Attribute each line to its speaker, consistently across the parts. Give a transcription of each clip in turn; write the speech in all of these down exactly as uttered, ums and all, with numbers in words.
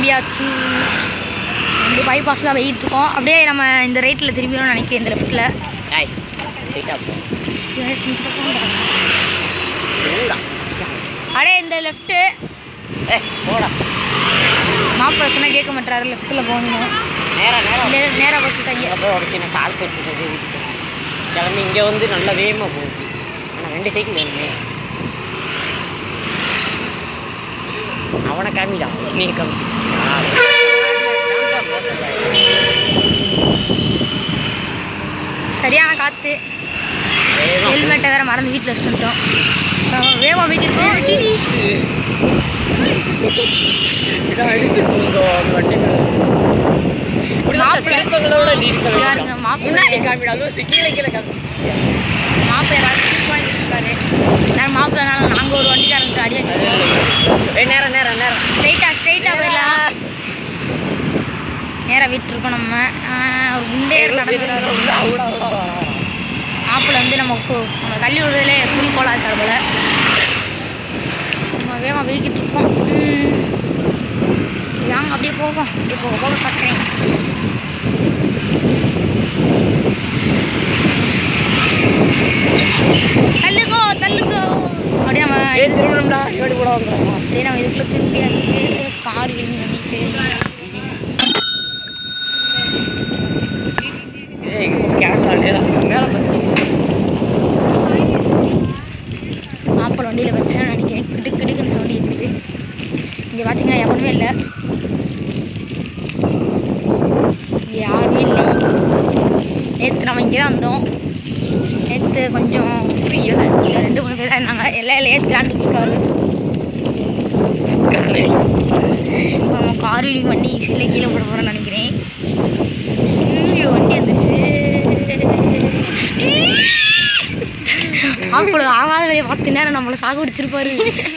Speaker 1: திரும்பியாச்சு. வந்து பைபாஸ்லாம் வெயிட் இருக்கோம். அப்படியே நம்ம இந்த ரைட்டில் திரும்பிடும் நினைக்கிறேன். இந்த லெஃப்ட்டில் அப்படியே இந்த லெஃப்ட்டு மாப்பிள்ளை சொன்னால் கேட்க மாட்டாரு. லெஃப்ட்டில் போகணும்.
Speaker 2: நேராக நேராக
Speaker 1: நேராக பஸ் தங்கி
Speaker 2: போய் ஒரு சின்ன சால்ஸ் எடுத்துட்டு வீட்டுக்கு கிளம்பி இங்கே வந்து நல்லா வேகமாக போகுது. ஆனால் ரெண்டு சைக்கிள் வேணுமே. அவனை காமிடா நீ காமிச்சு.
Speaker 1: சரியான காற்று. ஹெல்மெட்டை வேறு மறந்து வீட்டில் வச்சுட்டோம். வேகமாக போய்க்கிருக்கோம். மாப்பிள்ளனால நாங்கள் ஒரு வண்டிக்காரங்க அடி வாங்கிருக்கோம்.
Speaker 2: நேரம் நேரம் நேரம்
Speaker 1: ஸ்ட்ரைட்டாக ஸ்ட்ரைட்டாக போயிடலாம். நேராக விட்டுருக்கோம். நம்ம ஒரு குண்டே நடந்துடுறாரு. மாப்பிள்ளை வந்து நமக்கு நம்ம தள்ளி விடுறதுலே குறிக்கோளாக இருக்கார் போல. நம்ம வேகமாக போய்கிட்டு இருக்கோம். சரி வாங்க அப்படியே போகும். அப்படியே போக போக பார்க்குறேன். தள்ளுக்கோ தள்ளுக்கோ அப்படியே நம்ம அப்படியே நம்ம இதுக்குள்ளே திரும்பியாச்சு. கார் வெளியே பண்ணிட்டு மாப்பிள்ளை வண்டியில் வச்சேன்னு நினைக்கிறேன். கிட்டு கிட்டுக்குன்னு சவுண்ட் இருக்குது. இங்கே பார்த்தீங்கன்னா எவனுமே இல்லை. இங்கே யாருமே இல்லை. நேற்று நம்ம இங்கே தான் வந்தோம். நேற்று கொஞ்சம் கொஞ்சம் ரெண்டு மூணு பேர் தான் இருந்தாங்க. எல்லாம் ஏற்றுலான்னு இருக்காரு. நம்ம கார்லிங் வண்டி சிலை கீழே போட போகிறோன்னு நினைக்கிறேன். வண்டி வந்துச்சு. மாப்பிள்ளை ஆகாத வேலையை பார்த்து நேரம் நம்மளை சாக பிடிச்சிருப்பாரு.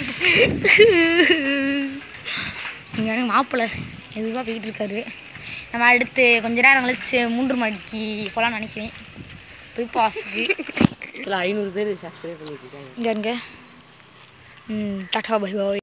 Speaker 1: இங்கே மாப்பிள்ளை எதுவாக போய்கிட்டு இருக்காரு. நம்ம அடுத்து கொஞ்ச நேரம் கழிச்சு மூன்று மணிக்கு போகலான்னு நினைக்கிறேன். போய் பாஸுக்கு
Speaker 2: ஐநூறு பேர் சப்ஸ்கிரைப் பண்ணி வச்சுருக்காங்க.
Speaker 1: இங்கே இங்கே டாட்டா பை பாய்.